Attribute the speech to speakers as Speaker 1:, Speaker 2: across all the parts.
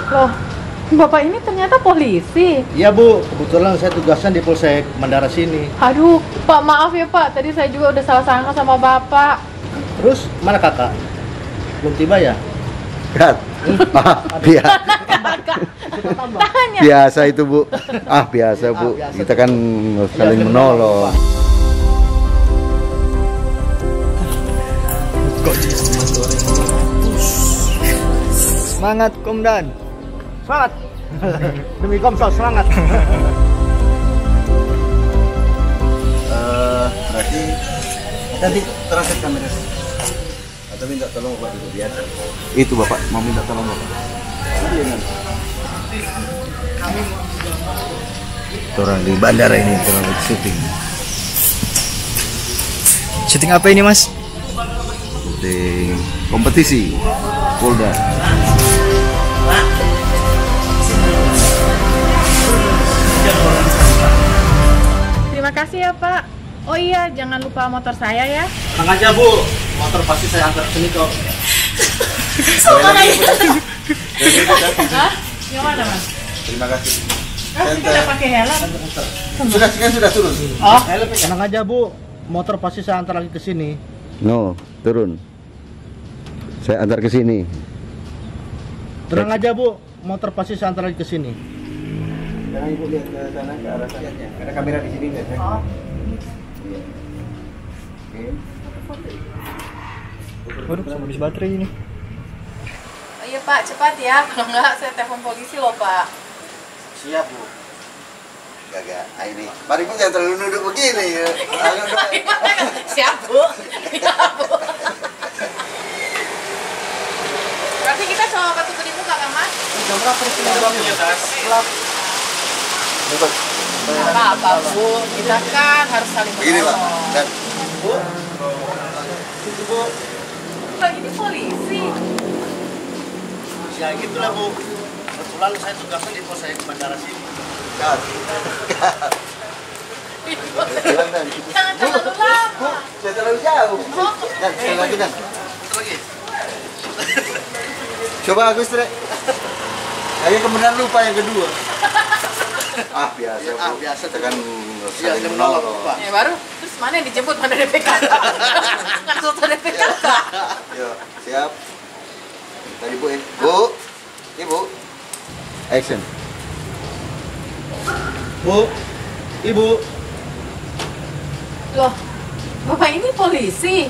Speaker 1: Loh, Bapak ini ternyata polisi.
Speaker 2: Iya Bu, kebetulan saya tugasnya di Polsek Bandara sini.
Speaker 1: Aduh, Pak maaf ya Pak, tadi saya juga udah salah sangka sama Bapak.
Speaker 2: Terus mana kakak? Belum tiba ya?
Speaker 3: Kat.
Speaker 1: Kakak, tanya.
Speaker 3: Biasa itu Bu. Biasa Bu.
Speaker 2: Biasa.
Speaker 3: Kita kan saling menolong.
Speaker 4: Semangat Komdan.
Speaker 2: Semangat! Demi Komsel, semangat!
Speaker 3: Berarti nanti transit kamera. Atau minta tolong Bapak dulu biar. Itu Bapak mau minta tolong Bapak. Orang di bandara ini terlalu syuting.
Speaker 4: Syuting apa ini Mas?
Speaker 3: Syuting kompetisi Polda.
Speaker 1: Terima kasih ya Pak. Oh iya, jangan lupa motor saya ya.
Speaker 2: Tenang aja Bu, motor pasti saya antar sini kok.
Speaker 1: Hah? Gimana Mas?
Speaker 3: Terima kasih.
Speaker 1: Kan kita udah pakai helm.
Speaker 3: Sudah turun.
Speaker 1: Oh,
Speaker 2: Tenang aja Bu, motor pasti saya antar lagi ke sini.
Speaker 3: No, turun. Saya antar ke sini.
Speaker 2: Tenang aja Bu, motor pasti saya antar lagi ke sini.
Speaker 3: Jangan Ibu lihat ke sana, ke arah sana. Ada kamera di sini nggak?
Speaker 1: oh.
Speaker 3: Iya. Oke.
Speaker 4: Waduh, sama habis baterai ini.
Speaker 1: Oh iya Pak, cepat ya. Kalau enggak saya telepon polisi loh Pak.
Speaker 3: Siap Bu. Gak. Ini. Mari Bu jangan terlalu nunduk begini ya.
Speaker 1: Siap Bu. Siap Bu. Berarti kita sama batu ke di muka kan Mas?
Speaker 2: Jam berapa di sini?
Speaker 1: Apa Bu, kita kan harus saling
Speaker 3: Begini Pak.
Speaker 1: menolong.
Speaker 3: Dan
Speaker 2: Bu,
Speaker 1: Pak ini polisi.
Speaker 2: ya gitulah Bu. Kebetulan saya tugasnya di Polsek Bandara sini.
Speaker 3: kat. Jalan dan.
Speaker 1: Jangan terlalu lama.
Speaker 3: Saya terlalu jauh. Dan sekali lagi dan.
Speaker 2: Itu lagi.
Speaker 3: Coba Agus Tre. Saya kemudian lupa yang kedua. Biasa Bu.
Speaker 2: Biasa
Speaker 3: Kita kan
Speaker 2: Iya,
Speaker 3: saling
Speaker 2: menolong
Speaker 3: menolong.
Speaker 2: Pak.
Speaker 1: Ya baru, terus mana yang dijemput, mana DPKK? Langsung ke DPKK.
Speaker 3: Yo, siap. Tadi Bu ya. Bu. Ibu. Action.
Speaker 2: Bu, Ibu.
Speaker 1: Loh, Bapak ini polisi.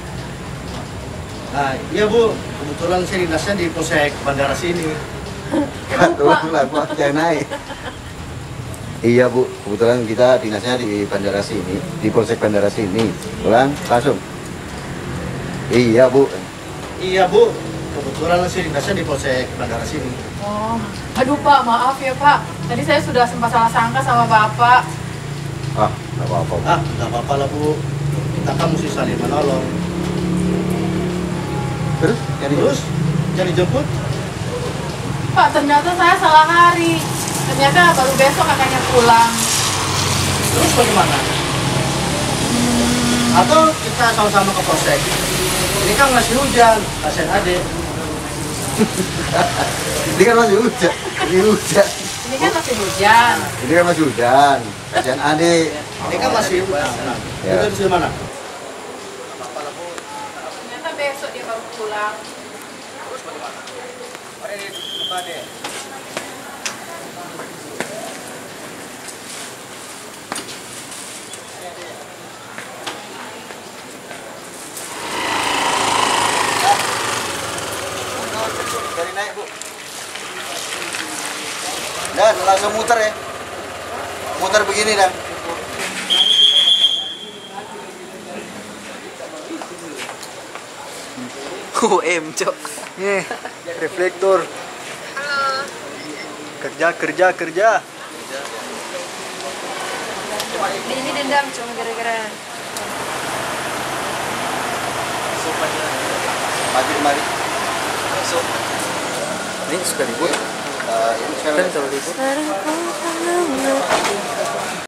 Speaker 2: Nah, iya Bu. Kebetulan saya dinasnya di Polsek Bandara sini.
Speaker 3: Kebetulan lah Bu, jangan naik. Iya Bu, kebetulan kita dinasnya di bandara sini, di Polsek Bandara sini. Ulang, langsung. Iya Bu.
Speaker 2: Iya Bu. Kebetulan saya dinasnya di Polsek Bandara sini.
Speaker 1: Oh, aduh Pak, maaf ya Pak. Tadi saya sudah sempat salah sangka sama Bapak.
Speaker 3: Nggak apa-apa.
Speaker 2: Nggak apa-apa lah Bu. Kita kan mesti saling menolong. Terus, jadi jemput?
Speaker 1: Pak, ternyata saya salah hari. Ternyata baru besok kakaknya pulang.
Speaker 2: Terus bagaimana? Atau kita sama-sama ke Polsek? Ini kan masih hujan, kasihan adek.
Speaker 3: Ini kan masih hujan. Ini hujan.
Speaker 1: Ini kan masih hujan.
Speaker 3: Ini kan masih hujan. Kasihan adik.
Speaker 2: Ini kan masih hujan.
Speaker 3: Ya.
Speaker 2: Itu di mana?
Speaker 1: Ternyata besok dia baru pulang.
Speaker 2: Terus bagaimana? Ada di tempat adek.
Speaker 3: Dari naik Bu. Dan langsung muter ya. Muter begini dan.
Speaker 4: Cok. Nih, reflektor.
Speaker 1: Halo.
Speaker 4: Kerja.
Speaker 1: Ini dendam cuma gara-gara.
Speaker 3: Mari.
Speaker 4: Ini suka libur.
Speaker 3: Ini sekarang.
Speaker 4: Kan kalau libur.